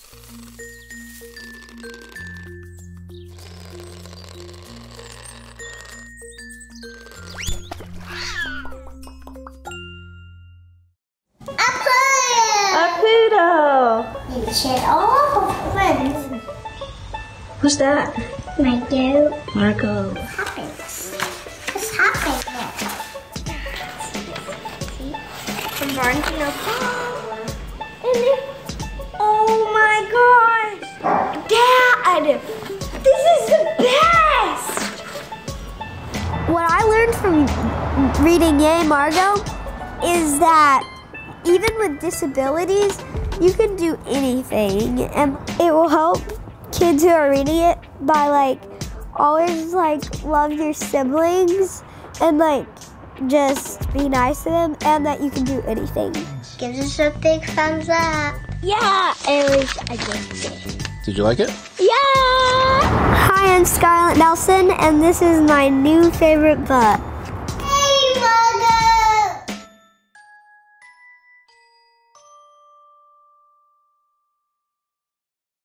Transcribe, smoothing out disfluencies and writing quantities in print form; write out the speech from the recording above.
You shit all over friends. Who's that? Margaux. Margaux. What happens? What's happening? From Barnes & Noble. Oh my gosh! Dad! This is the best! What I learned from reading Yay Margaux is that even with disabilities, you can do anything, and it will help kids who are reading it by always love your siblings and just be nice to them, and that you can do anything. Give us a big thumbs up. Yeah, it was addicting. Did you like it? Yeah! Hi, I'm Scarlett Nelson, and this is my new favorite book.